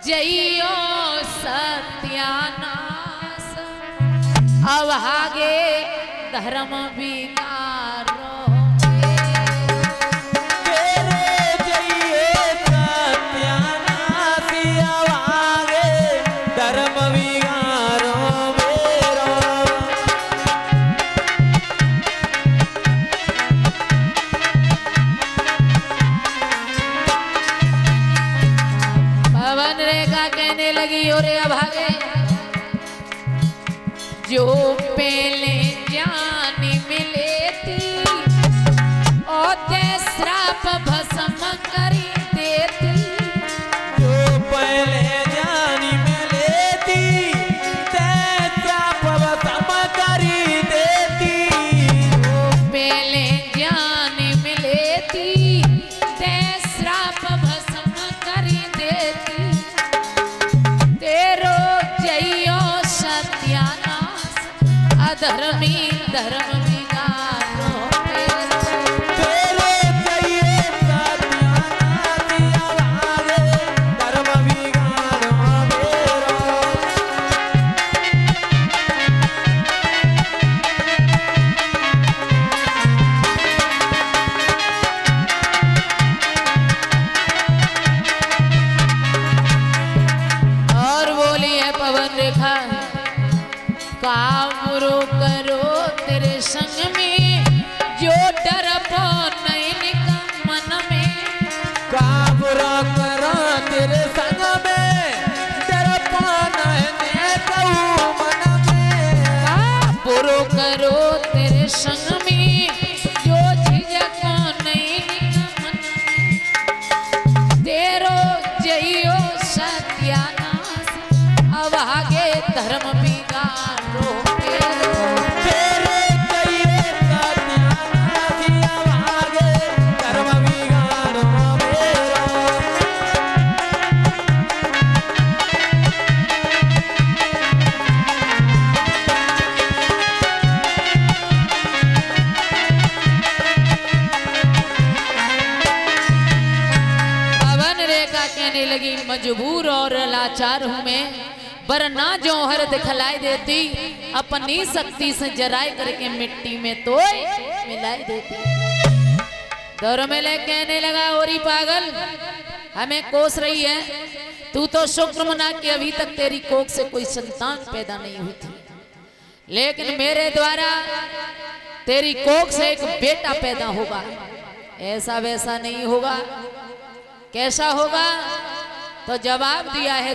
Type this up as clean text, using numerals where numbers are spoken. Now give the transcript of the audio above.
जइयो सत्यानाश अभागे धर्म विकारो कहने लगी और अभागे जो पहले जानी मिले थी और ते श्राप भस्म करी देती जो पहले जानी मिले थी ते श्राप भस्म करी देती जो पहले जानी मिले थी ते श्राप भस्म करी देती धर्मी धर्म विकारो तेरे चाहिए सत्यानाश अभागे धर्म विकारो मेरो। और बोली है पवन रेखा काबरू करो तेरे संग में जो डर पो नहीं निका मन में काबरू करो तेरे संग में डर पो नहीं निका मन में काबरू करो तेरे संग में जो झिझक नहीं निका मन में तेरो जइयो सत्यानाश अभागे धर्म विकारो तेरे चाहिए सत्यानाश अभागे धर्म विकारो मेरो। पवन रेखा कहने लगी मजबूर और लाचार हूं मैं वरना जौहर दिखलाई देती अपनी शक्ति से जराई करके मिट्टी में तो मिलाई देती। दौर में ले कहने लगा ओरी पागल हमें कोस रही है तू तो शुक्र मना कि अभी तक तेरी कोख से कोई संतान पैदा नहीं हुई थी लेकिन मेरे द्वारा तेरी कोख से एक बेटा पैदा होगा। ऐसा वैसा नहीं होगा कैसा होगा तो जवाब दिया है